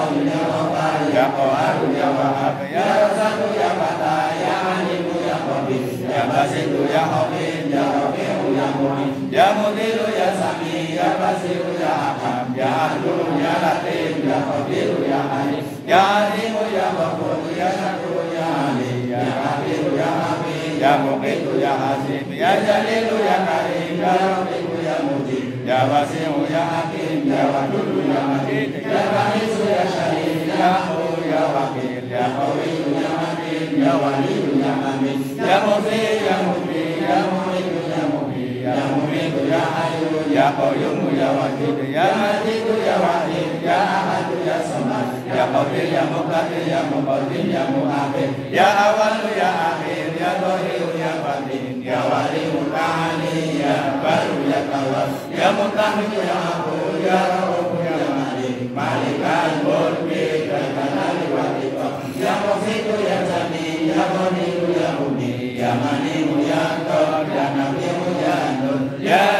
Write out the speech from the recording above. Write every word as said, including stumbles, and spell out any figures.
Qawi ya Ghaffar ya Qahhar ya Wahhab ya Razzaq ya Fattah ya Alim ya Qabir ya Basit ya Hafiz ya Rafi'u ya Mu'in ya Mudhir ya Sami ya Basir ya Hakam ya Adlu ya Latif ya Khabir ya Alim ya Alim ya Ghafur ya Syakur ya Ali ya Kabir ya Hamid ya Muqit ya Hasib ya Jalil ya Karim ya Rafiq ya Mujib ya Wasi' ya Hakim ya Wadud ya Majid ya Rahis ya Syarif ya Hu ya Wakil ya Qawi ya Matin ya Wali ya Amin ya Mufi ya Mufi ya Mu'id ya Mu'id ya Mu'id ya Hayyu ya Qayyum ya Wajid ya Majid ya Wahid ya Ahad ya Samad ya Qadir ya Muqtadir ya Muqaddim ya Mu'akhir ya Awal ya Akhir ya Zahir ya Batin ya Wali Muta'ali ya Baru ya Tawwab ya Mutahhid ya Afu ya Rauf ya Malik Malikal Mulki ya Jalali wa Ikram ya Muhsin ya Jami ya Ghani ya Muni ya Mani ya Qad ya Nabi ya Nur ya